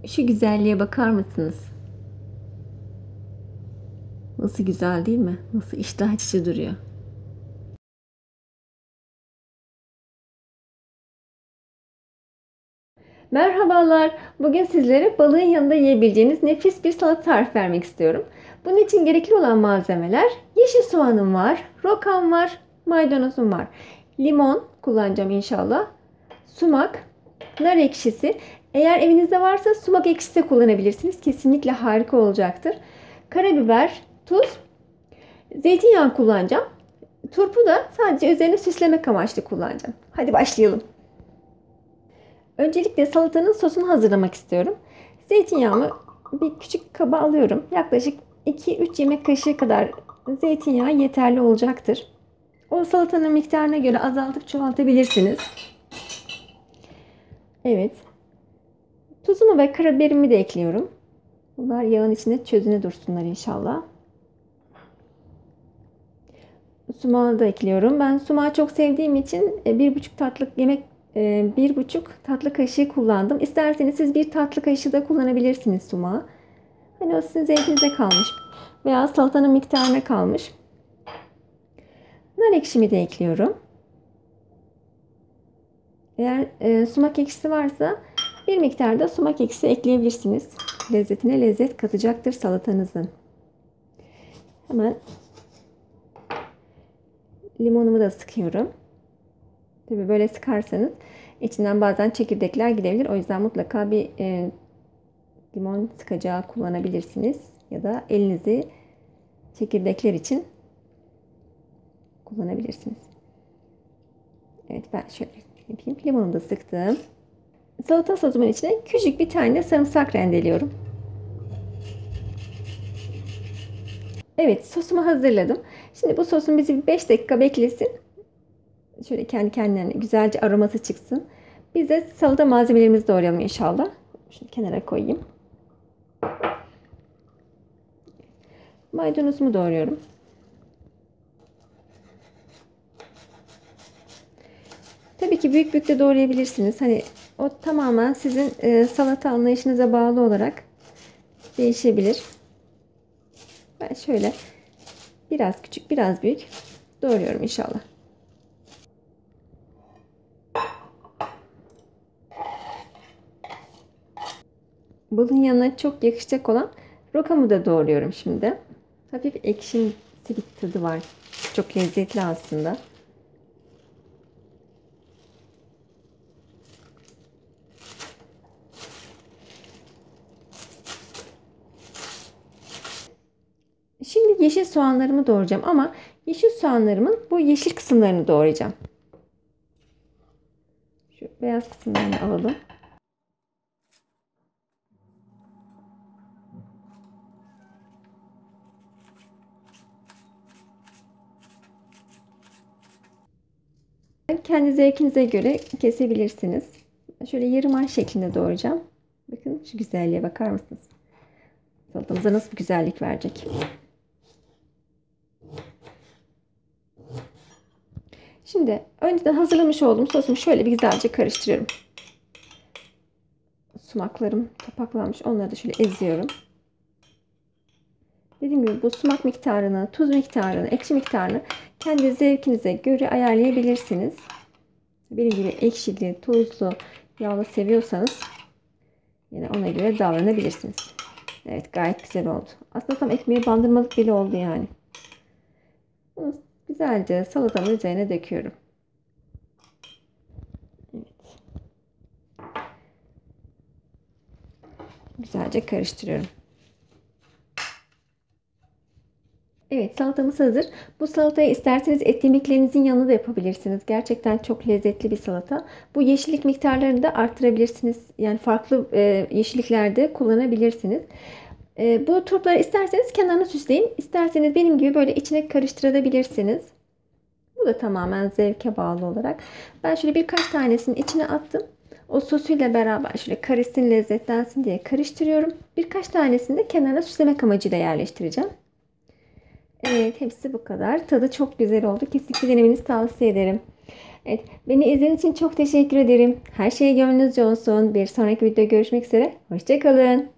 Şu güzelliğe bakar mısınız? Nasıl güzel değil mi? Nasıl iştah açıcı duruyor. Merhabalar. Bugün sizlere balığın yanında yiyebileceğiniz nefis bir salata tarifi vermek istiyorum. Bunun için gerekli olan malzemeler: yeşil soğanım var, rokam var, maydanozum var. Limon kullanacağım inşallah. Sumak, nar ekşisi. Eğer evinizde varsa sumak ekşisi de kullanabilirsiniz. Kesinlikle harika olacaktır. Karabiber, tuz, zeytinyağı kullanacağım. Turpu da sadece üzerine süslemek amaçlı kullanacağım. Hadi başlayalım. Öncelikle salatanın sosunu hazırlamak istiyorum. Zeytinyağımı bir küçük kaba alıyorum. Yaklaşık 2-3 yemek kaşığı kadar zeytinyağı yeterli olacaktır. O salatanın miktarına göre azaltıp çoğaltabilirsiniz. Evet. Tuzumu ve karabiberimi de ekliyorum. Bunlar yağın içinde çözüne dursunlar inşallah. Sumağı da ekliyorum. Ben sumağı çok sevdiğim için 1,5 tatlı kaşığı kullandım. İsterseniz siz 1 tatlı kaşığı da kullanabilirsiniz sumağı. Hani o sizin zevkinize kalmış. Veya salatanın miktarına kalmış. Nar ekşimi de ekliyorum. Eğer sumak ekşisi varsa bir miktar da sumak ekşisi ekleyebilirsiniz. Lezzetine lezzet katacaktır salatanızın. Hemen limonumu da sıkıyorum. Tabii böyle sıkarsanız içinden bazen çekirdekler gidebilir. O yüzden mutlaka bir limon sıkacağı kullanabilirsiniz. Ya da elinizi çekirdekler için kullanabilirsiniz. Evet, ben şöyle yapayım. Limonumu da sıktım. Salata sosumun içine küçük bir tane sarımsak rendeliyorum. Evet, sosumu hazırladım. Şimdi bu sosun bizi 5 dakika beklesin. Şöyle kendi kendine güzelce aroması çıksın. Biz de salata malzemelerimizi doğrayalım inşallah. Şunu kenara koyayım. Maydanozumu doğruyorum. Tabii ki büyük büyük de doğrayabilirsiniz. Hani o tamamen sizin salata anlayışınıza bağlı olarak değişebilir. Ben şöyle biraz küçük, biraz büyük doğruyorum inşallah. Balın yanına çok yakışacak olan rokamı da doğruyorum şimdi. Hafif ekşimsi bir tadı var. Çok lezzetli aslında. Şimdi yeşil soğanlarımı doğrayacağım ama yeşil soğanlarımın bu yeşil kısımlarını doğrayacağım. Şu beyaz kısımlarını alalım. Kendi zevkinize göre kesebilirsiniz. Şöyle yarım ay şeklinde doğrayacağım. Bakın şu güzelliğe bakar mısınız? Salatamıza nasıl bir güzellik verecek. Şimdi önceden hazırlamış olduğum sosumu şöyle bir güzelce karıştırıyorum. Sumaklarım topaklanmış. Onları da şöyle eziyorum. Dediğim gibi bu sumak miktarını, tuz miktarını, ekşi miktarını kendi zevkinize göre ayarlayabilirsiniz. Benim gibi ekşili, tuzlu, yağlı seviyorsanız yine ona göre davranabilirsiniz. Evet, gayet güzel oldu. Aslında tam ekmeğe bandırmalık bile oldu yani. Bunu güzelce salatamın üzerine döküyorum. Evet. Güzelce karıştırıyorum. Evet, salatamız hazır. Bu salatayı isterseniz et yemeklerinizin yanında da yapabilirsiniz. Gerçekten çok lezzetli bir salata. Bu yeşillik miktarlarını da arttırabilirsiniz. Yani farklı yeşilliklerde kullanabilirsiniz. Bu turpları isterseniz kenarına süsleyin. İsterseniz benim gibi böyle içine karıştırabilirsiniz. Bu da tamamen zevke bağlı olarak. Ben şöyle birkaç tanesini içine attım. O sosuyla beraber şöyle karışsın, lezzetlensin diye karıştırıyorum. Birkaç tanesini de kenarına süslemek amacıyla yerleştireceğim. Evet, hepsi bu kadar. Tadı çok güzel oldu. Kesinlikle denemenizi tavsiye ederim. Evet, beni izlediğiniz için çok teşekkür ederim. Her şey gönlünüzce olsun. Bir sonraki videoda görüşmek üzere. Hoşça kalın.